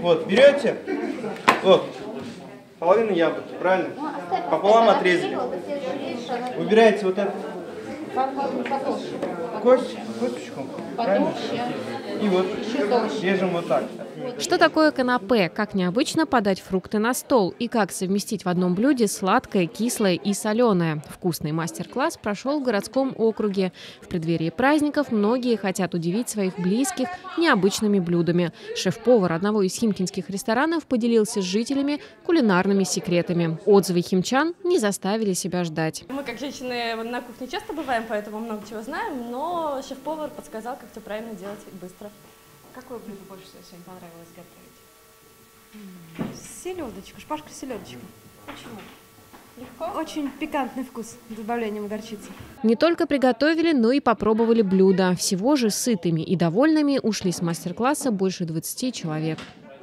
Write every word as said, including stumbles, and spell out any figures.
Вот, берете, вот, половину яблоки, правильно? Пополам отрезали. Выбираете вот это. Кость, косточку, правильно? И вот режем вот так. Что такое канапе, как необычно подать фрукты на стол и как совместить в одном блюде сладкое, кислое и соленое. Вкусный мастер-класс прошел в городском округе. В преддверии праздников многие хотят удивить своих близких необычными блюдами. Шеф-повар одного из химкинских ресторанов поделился с жителями кулинарными секретами. Отзывы химчан не заставили себя ждать. Мы, как женщины, на кухне часто бываем, поэтому много чего знаем, но шеф-повар подсказал, как все правильно делать быстро. Какое блюдо больше всего сегодня понравилось готовить? Селедочку, шпажка селедочка. Почему? Легко? Очень пикантный вкус с добавлением горчицы. Не только приготовили, но и попробовали блюда. Всего же сытыми и довольными ушли с мастер-класса больше двадцати человек.